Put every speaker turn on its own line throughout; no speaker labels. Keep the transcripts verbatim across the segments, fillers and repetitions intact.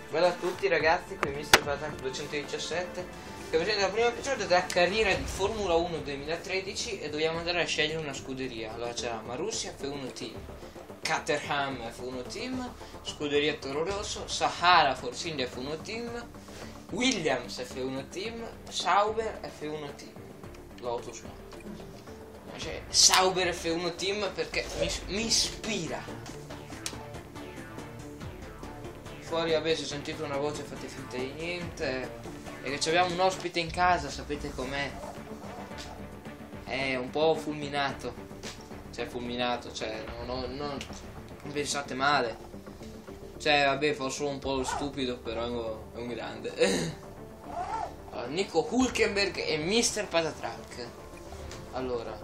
Bella a tutti ragazzi, qui mister Patank duecentodiciassette, che vedete la prima episodio della carriera di Formula uno duemilatredici e dobbiamo andare a scegliere una scuderia. Allora c'era Marussia F uno Team, Caterham F uno Team, Scuderia Toro Rosso, Sahara Force India F uno Team, Williams F uno Team, Sauber F uno Team, Lotus no. Cioè, Sauber F uno Team perché mi, mi ispira. Fuori vabbè, se sentite una voce fate finta di niente. E che abbiamo un ospite in casa, sapete com'è? È un po' fulminato. Cioè fulminato, cioè non, non, non, non pensate male. Cioè vabbè, fa solo un po' stupido, però è un grande. Allora, Nico Hulkenberg e mister Patatrack. Allora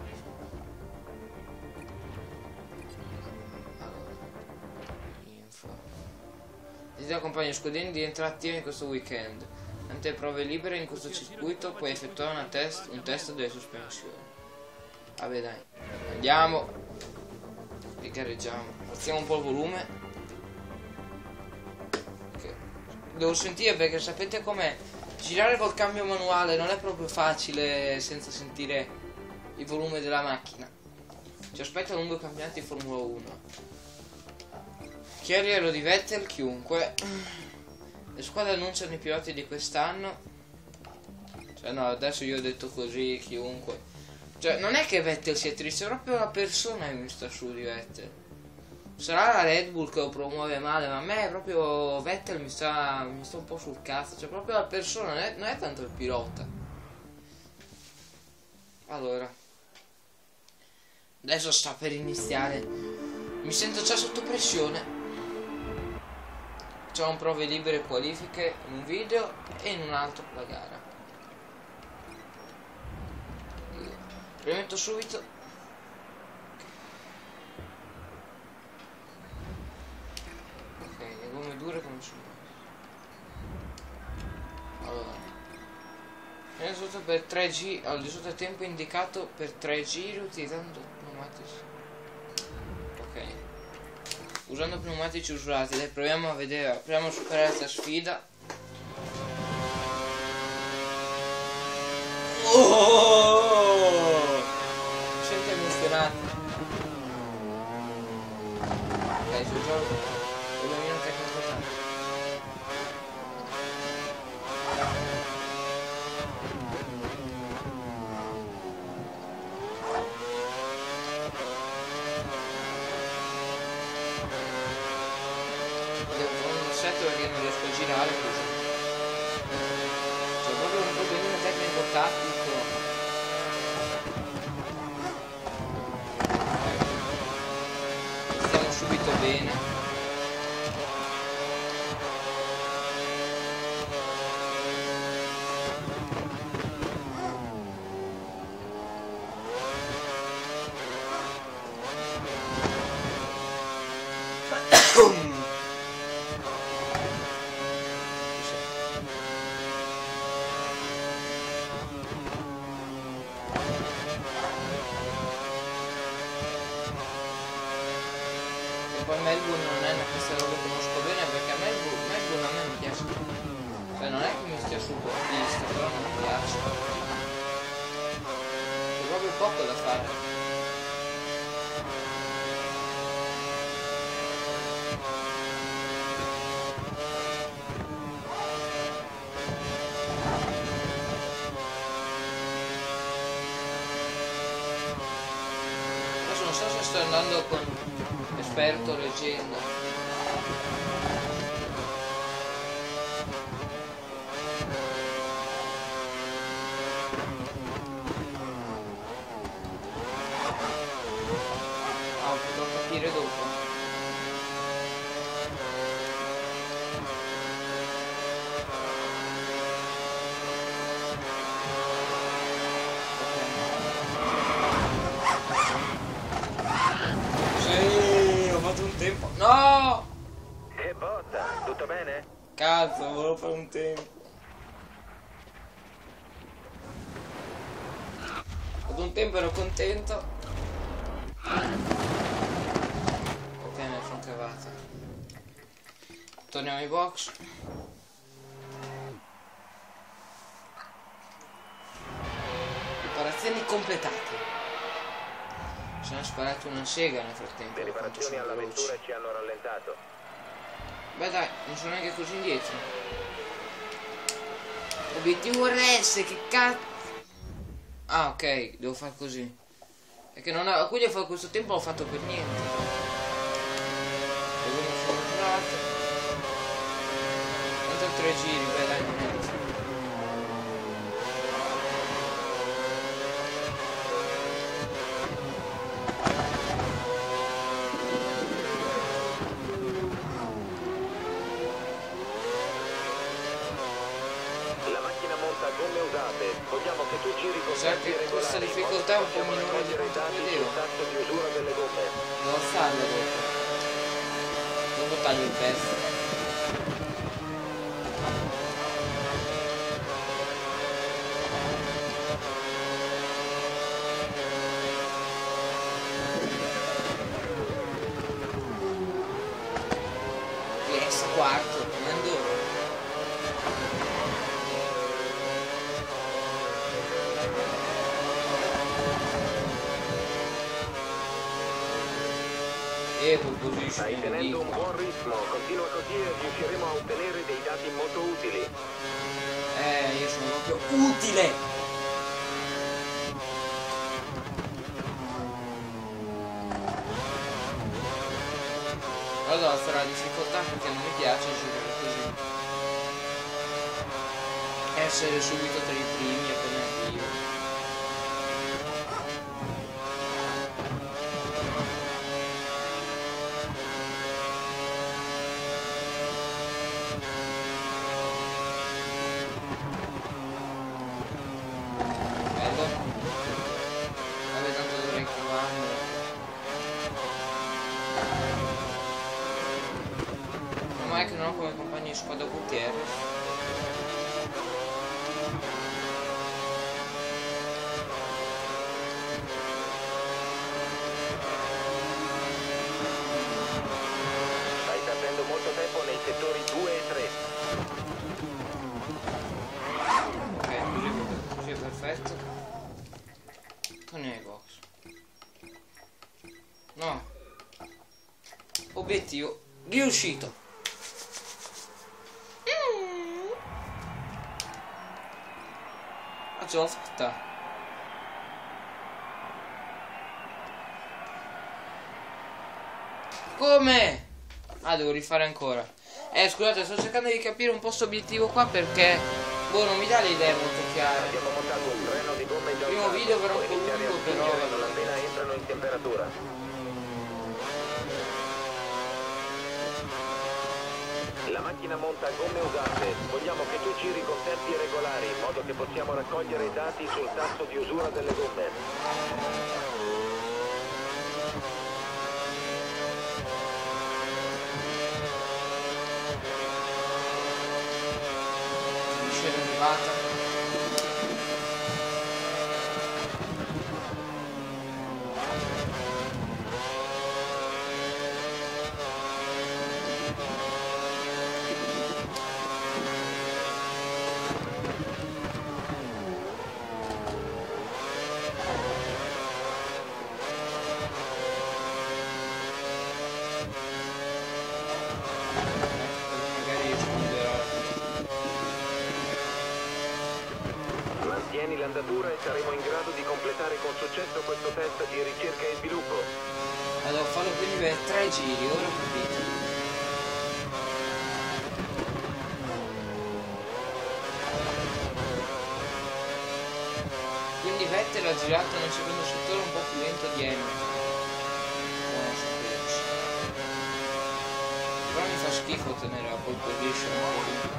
Desidero compagni scudini di entrare attivi in questo weekend. Tante prove libere in questo circuito, puoi effettuare una test, un test delle sospensioni. Vabbè dai, andiamo. E gareggiamo. Alziamo un po' il volume. Okay. Devo sentire perché sapete com'è? Girare col cambio manuale non è proprio facile senza sentire il volume della macchina. Ci aspetta lungo campionato di Formula uno. Chiariero di Vettel, chiunque. Le squadre annunciano i piloti di quest'anno. Cioè no, adesso io ho detto così, chiunque. Cioè non è che Vettel sia triste, è proprio la persona che mi sta su di Vettel. Sarà la Red Bull che lo promuove male, ma a me è proprio Vettel mi sta, mi sta un po' sul cazzo. Cioè proprio la persona, non è, non è tanto il pilota. Allora adesso sta per iniziare. Mi sento già sotto pressione. Facciamo prove libere e qualifiche in un video e in un altro la gara. Premetto subito. Ok, le gomme dure come sono. Allora. Viene sotto per tre giri. Al di sotto del tempo indicato per tre giri utilizzando pneumatici. Ok. Usando pneumatici usurati, dai, proviamo a vedere, proviamo a superare questa sfida. Oh! Mi sento emozionato. Dai, sul gioco due minuti e quaranta. Perché non riesco a girare così. C'è proprio un problemino tecnico tattico. Stiamo subito bene. Poi Melbourne non è una pista che conosco bene perché a Melbourne, Melbourne a me mi piace. Cioè non è che mi stia super pista, però non mi piace. C'è proprio poco da fare. Adesso non so se sto andando con esperto leggenda. Ah, potrò capire dopo. Un tempo. No!
Che botta, tutto bene?
Cazzo, volevo fare un tempo. Ad un tempo ero contento. Ok, mi è cavata. Torniamo ai box. Riparazioni completate. Ci hanno sparato una sega nel frattempo.
Le riparazioni alla vettura ci hanno rallentato.
Beh dai, non sono neanche così indietro. Obiettivo R S, che cazzo. Ah ok, devo fare così. Perché non ho. Quindi a questo tempo l'ho fatto per niente. E uno sono entrato. Entro tre giri, beh dai, non è.
Gomme usate, vogliamo che tu giri con
sa che questa difficoltà è un po' minore di quanto credevo.
tasso di usura delle gomme.
Devo farlo dopo. Dopo taglio il pezzo. Yes, quarto, comando. E poi
stai tenendo un buon ritmo, continua così e riusciremo a ottenere dei dati molto utili.
Eh, io sono proprio utile! Allora sarà la difficoltà perché non mi piace giocare così. Essere subito tra i primi appena arrivo. Che non ho come compagno di squadra Gutierrez.
Stai perdendo molto tempo nei settori due e tre.
Ok, così, così è perfetto. Torniamo ai box. No. Obiettivo riuscito. Ce l'ho fatta. Come? Ah, devo rifare ancora. Eh, scusate, sto cercando di capire un po' sto obiettivo qua perché boh, non mi dà le idee molto chiare.
Abbiamo montato un treno di gomme già
Primo video però un po' lungo, però
non appena entrano in temperatura. La macchina monta gomme usate, vogliamo che tu giri con tempi regolari in modo che possiamo raccogliere i dati sul tasso di usura delle gomme.
Scena arrivata.
Mantieni l'andatura e saremo in grado di completare con successo questo test di ricerca e sviluppo.
Allora, devo farlo quindi per tre giri, ora ho capito. Quindi Vettel ha girato nel secondo settore un po' più lento di Hamilton. Buono sapersi. Però mi fa schifo tenere la pole position così.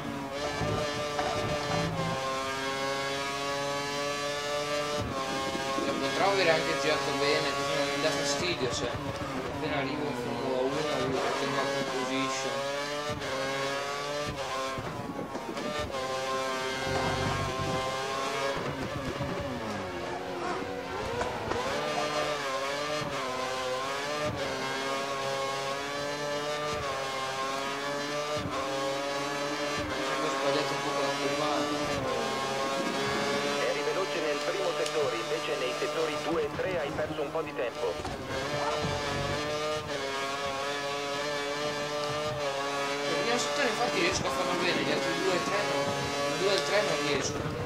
Potrò avere anche girato bene, così non mi dà fastidio, cioè appena arrivo in Formula uno voglio tenere la pole position.
po' di tempo.
Il primo settore infatti riesco a farlo bene, gli altri due e tre no. Il due e il tre non riesco.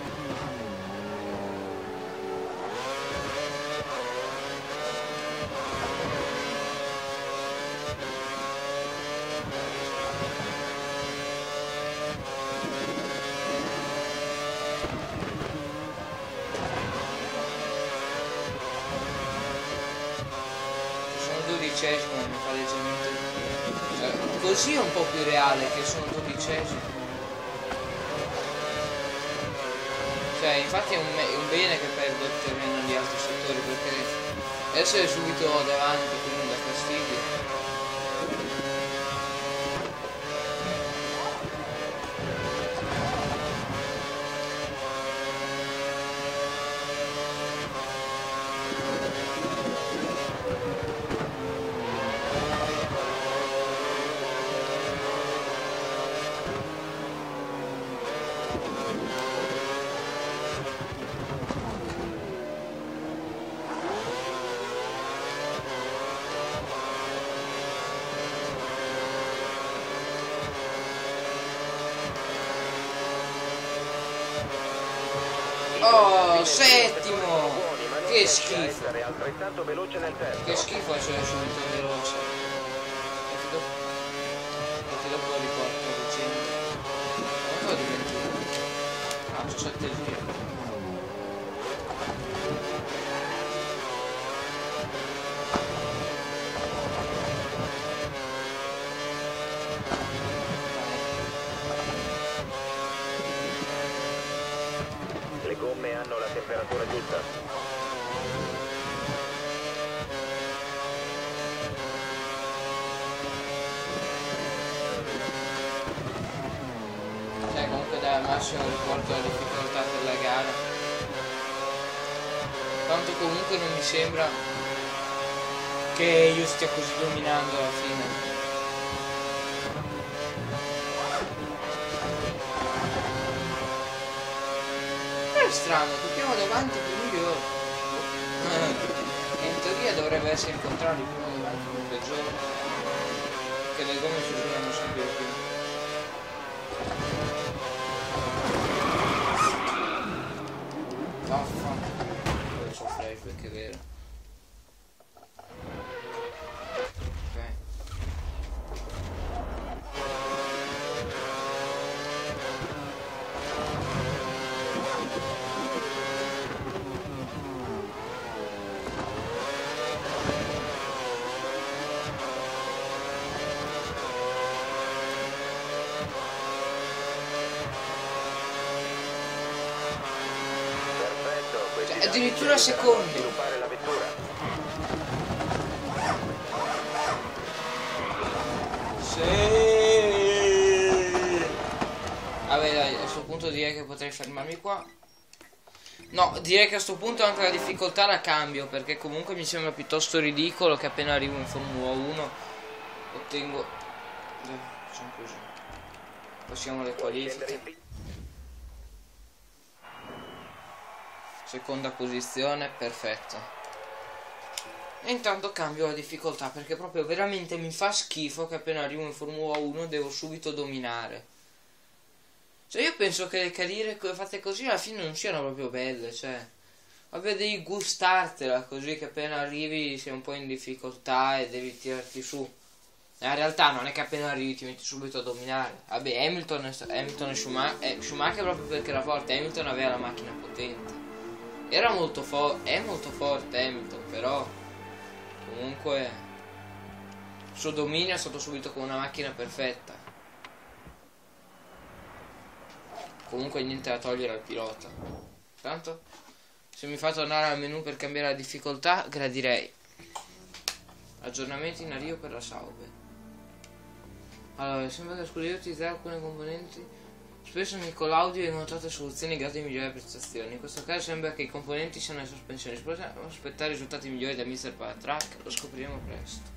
Dodicesimo mi fa leggermente, cioè, così è un po' più reale che sono dodicesimo, cioè infatti è un, è un bene che perdo il terreno negli altri settori, perché essere subito davanti quindi dà fastidio. Oh, settimo! Che schifo! Che schifo essere subito veloce. Infatti dopo, infatti dopo lo riporto recente. Quanto ho dimenticato? Ah, sono sette giri.
Le gomme hanno la temperatura giusta.
Cioè comunque dai al massimo riporto la difficoltà per la gara. Tanto comunque non mi sembra che io stia così dominando alla fine. È strano, più davanti più migliore. In teoria dovrebbe essere il contrario, più davanti più peggiore. Che le gomme si usano sempre di più. Vaffanculo. Adesso flashback è vero. Ok. Cioè, addirittura secondi.
Sviluppare la vettura.
Sì. Vabbè dai, a questo punto direi che potrei fermarmi qua. No, direi che a questo punto anche la difficoltà la cambio, perché comunque mi sembra piuttosto ridicolo che appena arrivo in Formula uno ottengo... Dai, facciamo così. Passiamo alle qualifiche. Seconda posizione, perfetto. E intanto cambio la difficoltà, perché proprio veramente mi fa schifo che appena arrivo in Formula uno devo subito dominare. Cioè io penso che le carriere fatte così alla fine non siano proprio belle, cioè vabbè devi gustartela così che appena arrivi sei un po' in difficoltà e devi tirarti su. In realtà non è che appena arrivi ti metti subito a dominare. Vabbè, Hamilton, Hamilton e Schumacher, eh, Schumacher proprio perché era forte, Hamilton aveva la macchina potente. Era molto forte, è molto forte Hamilton, però comunque il suo dominio è stato subito con una macchina perfetta. Comunque niente da togliere al pilota. Tanto se mi fa tornare al menu per cambiare la difficoltà, gradirei. Aggiornamenti in arrivo per la Sauber. Allora, sembra che la scuderia utilizzare alcune componenti. Spesso nel collaudio vengono trovate soluzioni grazie a migliori prestazioni. In questo caso sembra che i componenti siano le sospensioni. Possiamo aspettare risultati migliori da mister Paratrack? Lo scopriremo presto.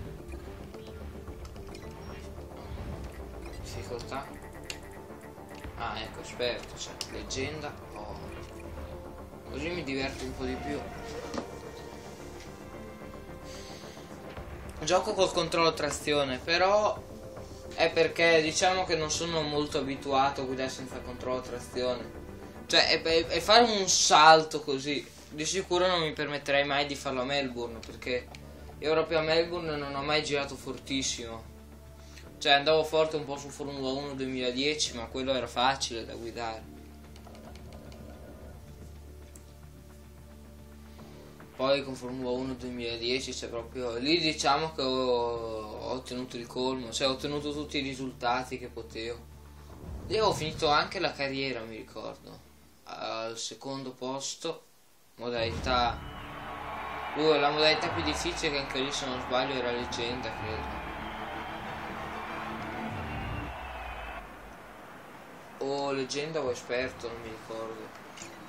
Difficoltà. Ah, ecco, esperto, cioè, leggenda. Oh. Così mi diverto un po' di più. Gioco col controllo trazione, però è perché diciamo che non sono molto abituato a guidare senza controllo trazione. Cioè, è, è, è fare un salto così. Di sicuro non mi permetterei mai di farlo a Melbourne, perché io proprio a Melbourne non ho mai girato fortissimo. Cioè, andavo forte un po' su Formula uno duemiladieci, ma quello era facile da guidare. Poi con Formula uno duemiladieci c'è proprio... Lì diciamo che ho, ho ottenuto il colmo, cioè ho ottenuto tutti i risultati che potevo. Lì ho finito anche la carriera, mi ricordo. Al secondo posto, modalità... Uh, la modalità più difficile, che anche lì se non sbaglio era leggenda, credo. O leggenda o esperto, non mi ricordo.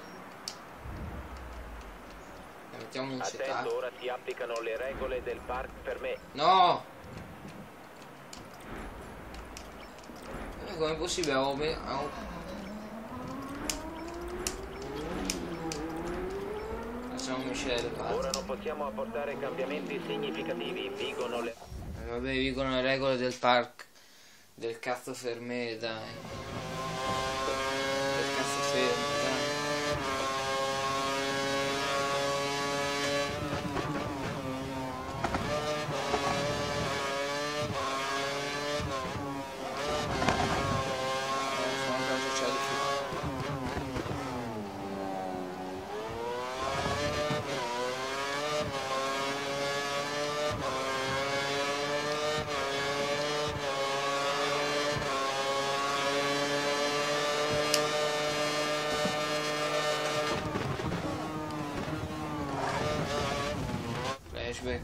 Mettiamo un setup.
Attento, ora si applicano le regole del park per me.
No! Com'è possibile? Avevo me... avevo... Facciamo miscele qua.
Ora non possiamo apportare cambiamenti significativi, vigono le...
Eh, vabbè, vigono le regole del park. Del cazzo fermé, dai. Del cazzo fermo, dai. Flashback.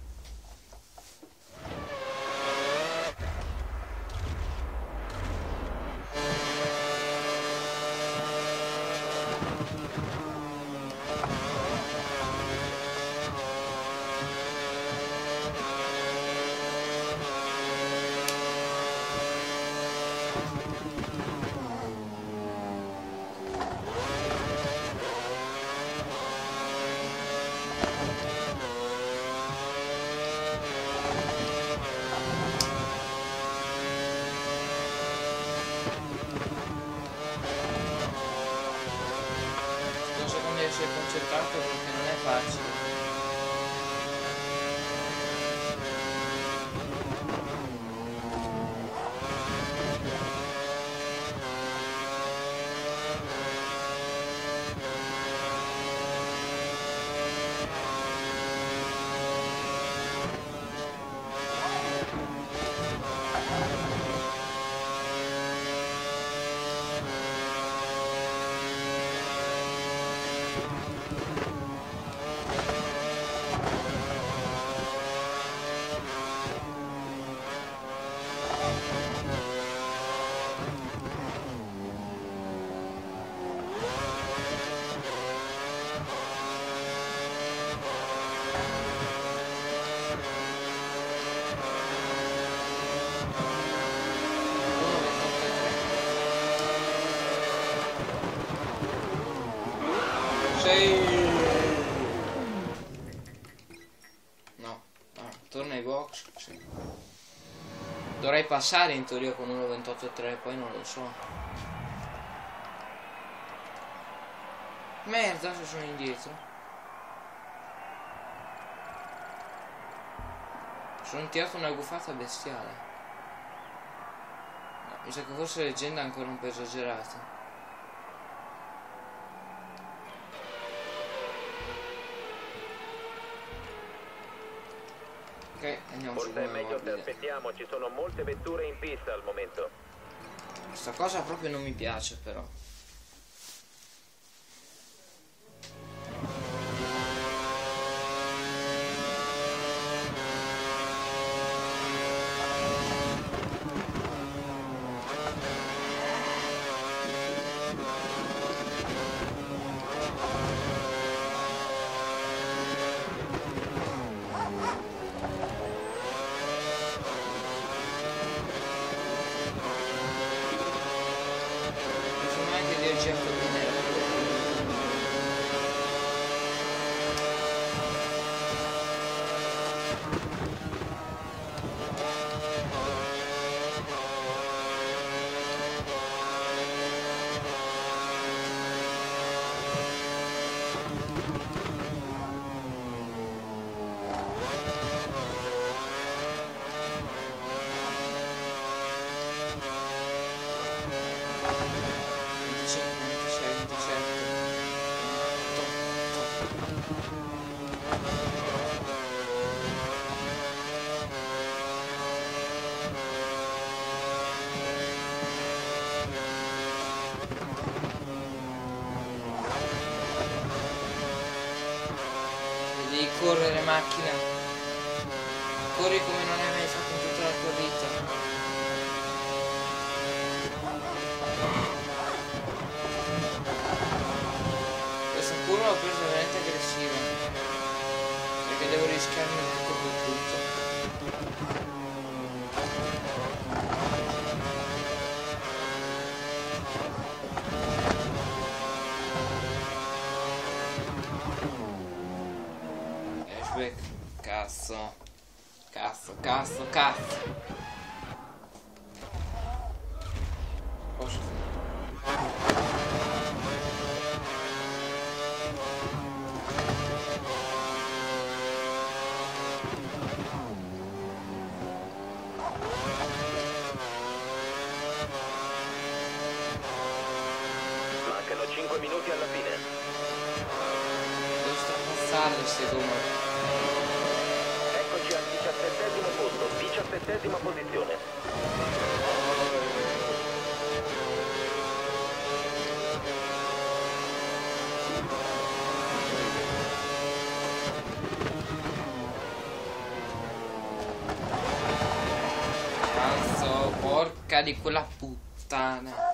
Si è concentrato perché non è facile. No, ah, torna ai box. Sì. Dovrei passare in teoria con uno ventotto tre, poi non lo so. Merda, se sono indietro. Sono tirato una guffata bestiale. No, mi sa che forse leggenda è ancora un po' esagerata. Ok, andiamo su
Forse è
come
meglio se
guida.
aspettiamo, ci sono molte vetture in pista al momento.
Questa cosa proprio non mi piace, però. Devi correre, macchina. Corri come non hai mai fatto in tutta la tua vita. Questa curva l'ho presa veramente aggressiva, perché devo rischiarmi tutto per tutto. Flashback. Cazzo. Cazzo, cazzo, cazzo. Posso
Mancano cinque minuti alla fine.
devo strapassare queste gomme.
Eccoci al diciassettesimo posto, diciassettesima posizione.
Cazzo, porca di quella puttana.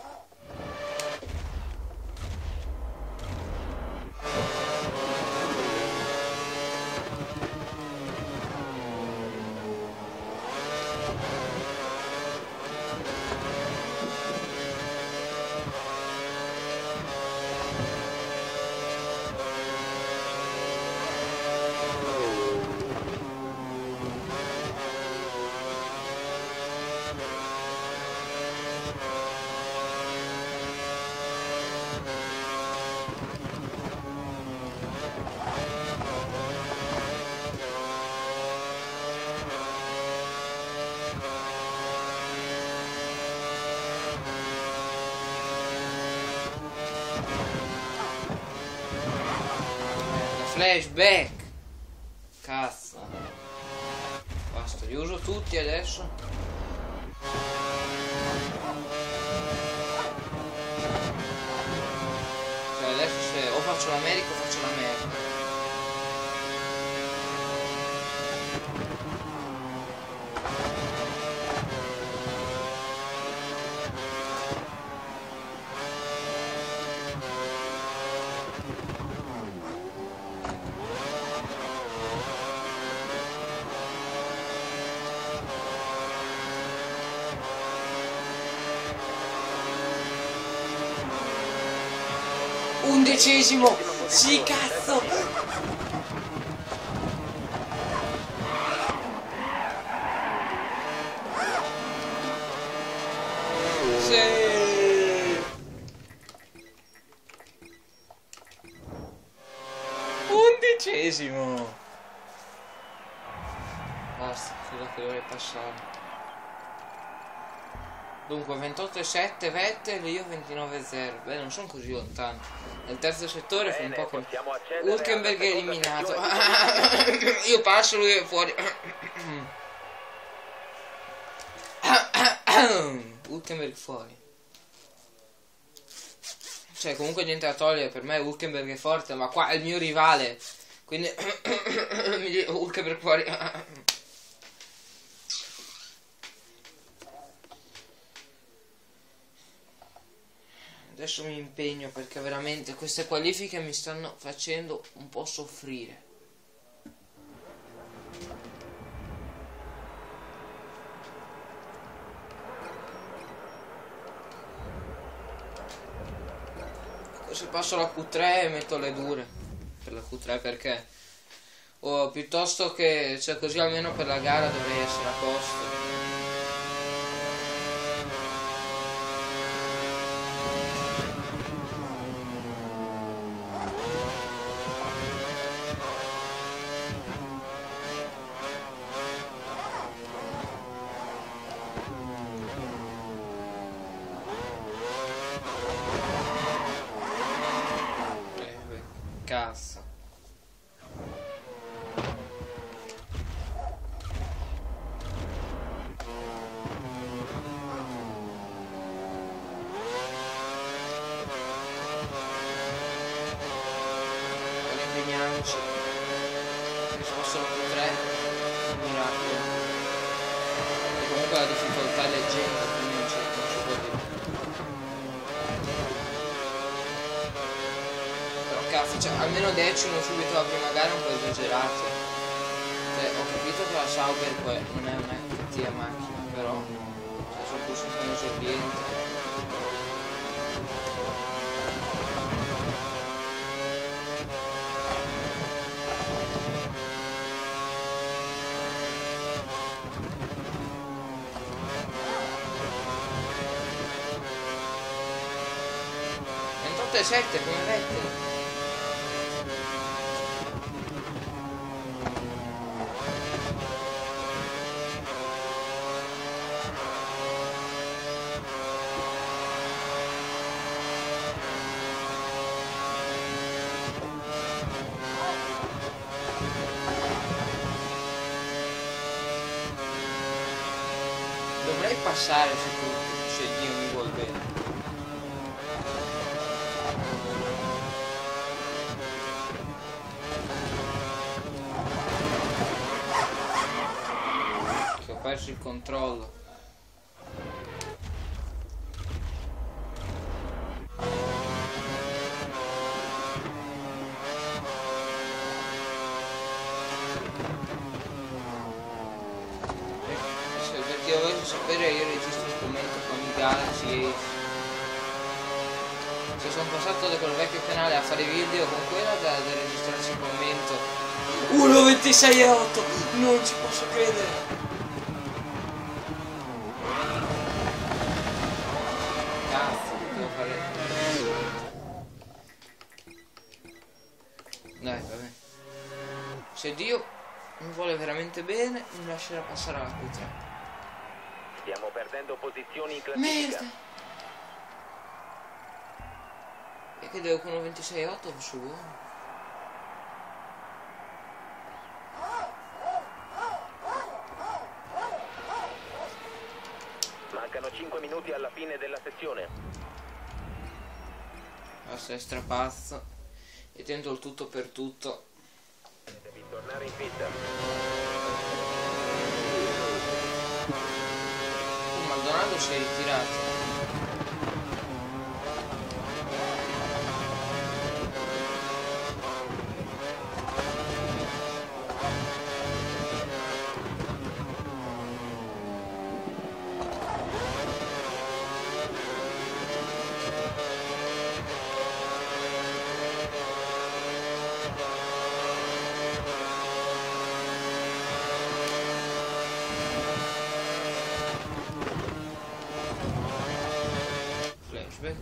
Flashback. Cazzo. Basta, li uso tutti adesso. Cioè adesso se o faccio l'America o faccio la merda. Undicesimo! Sì, cazzo! Sì! Undicesimo! Basta, scusa che dovrei passare. Dunque ventotto e sette Vettel, io ventinove e zero. Beh, non sono così lontano. Nel terzo settore fa un po' che Hülkenberg è eliminato. Io passo, lui è fuori. Hülkenberg fuori. Cioè comunque niente da togliere, per me Hülkenberg è forte, ma qua è il mio rivale. Quindi Hülkenberg fuori. Adesso mi impegno perché veramente queste qualifiche mi stanno facendo un po' soffrire. Se passo la Q tre metto le dure per la Q tre perché o piuttosto che, cioè così almeno per la gara dovrei essere a posto. Cazzo. impegniamoci. Se fossero più tre, un miracolo. E comunque la difficoltà è leggenda, quindi non c'è non ci può dire. Però cazzo, cioè, almeno deciano subito la prima gara è un po' esagerato. Cioè, ho capito che la Sauber poi non è una cattiva macchina, però cioè, sul corso un po' esorbiente. sette come Vettel. Dovrei passare su tutto se Dio mi vuol bene. Ho perso il controllo. Perché volete sapere, io registro il commento con i Galaxy. Se sono passato da quel vecchio canale a fare video con quella da, da registrarsi il commento uno ventisei e otto, non ci posso credere. Dai, vabbè. Se Dio mi vuole veramente bene, mi lascerà passare alla Q tre.
Stiamo perdendo posizioni in classifica.
Merda! E che devo con uno ventisei e otto su?
Mancano cinque minuti alla fine della sezione.
Basta, è strapazzo. E tento il tutto per tutto.
Devi tornare in pista.
Oh, Maldonado si è ritirato. Flashback.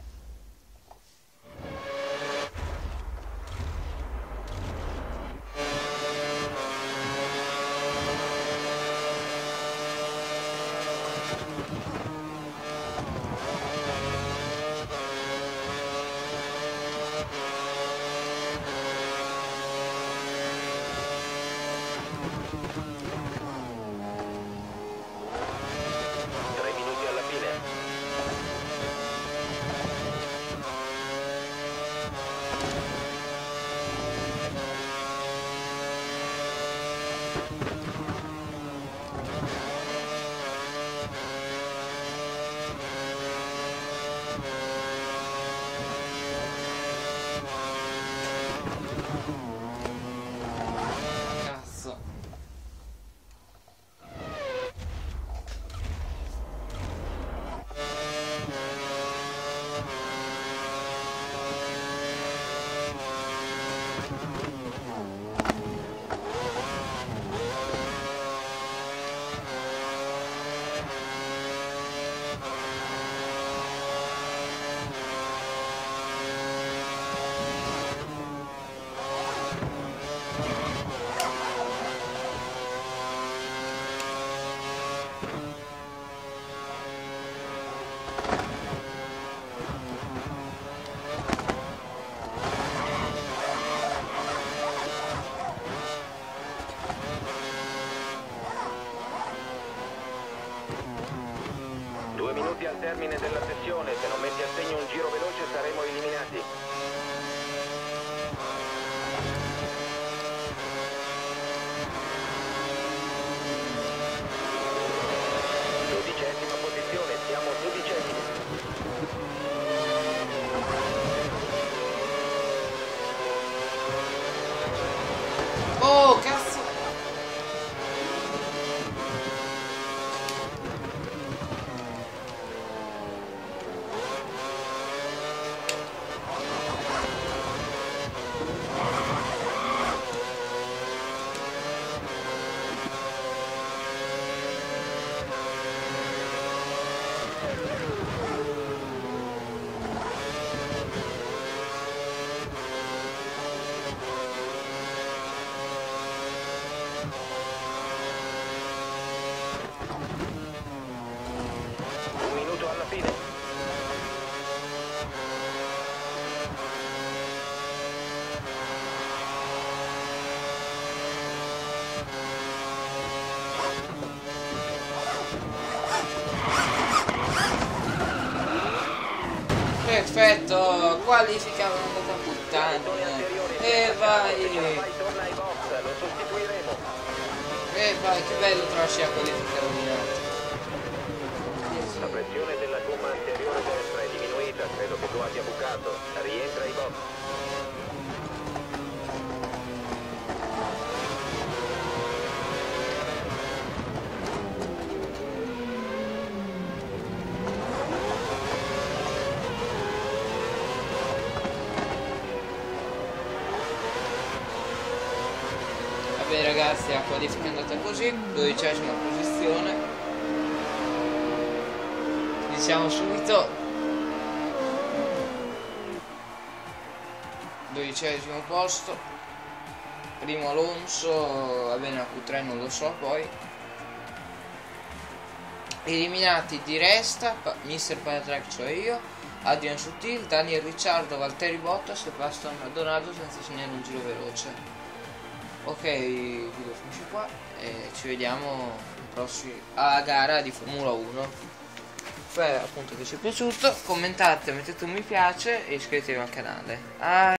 Tre minuti alla fine.
Cazzo.
Due minuti al termine della sessione, se non metti a segno un giro veloce saremo eliminati.
Oh, cazzo!
Un minuto alla fine.
Perfetto, qualifica andata a puttana. E vai!
Vai, torna ai box, lo sostituiremo.
E vai, che bello trovarsi la qualifica rovinata.
La pressione della gomma anteriore destra è diminuita, credo che tu abbia bucato. Rientra ai box.
Vabbè ragazzi, la qualifica è andata così, dodicesima posizione. Iniziamo subito. Dodicesimo posto. Primo Alonso, va bene, a Q tre non lo so poi. Eliminati di Resta, pa mister Palatrack, cioè io, Adrian Sutil, Daniel Ricciardo, Valtteri Bottas e Pastor Maldonado senza segnare un giro veloce. Ok, il video finisce qua e ci vediamo alla gara di Formula uno. Spero appunto che ci è piaciuto, commentate, mettete un mi piace e iscrivetevi al canale. Ah,